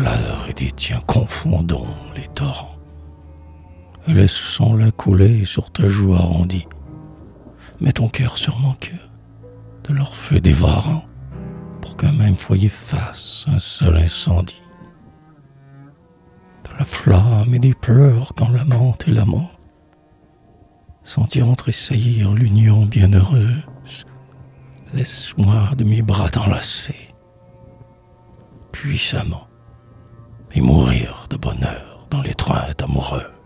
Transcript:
pleurs et des tiens confondons les torrents, et laissons-la couler sur ta joue arrondie. Mets ton cœur sur mon cœur, de leur feu dévorant, pour qu'un même foyer fasse un seul incendie. De la flamme et des pleurs quand l'amant et l'amant sentiront tressaillir l'union bienheureuse. Laisse-moi de mes bras t'enlacer puissamment et mourir de bonheur dans l'étreinte amoureuse.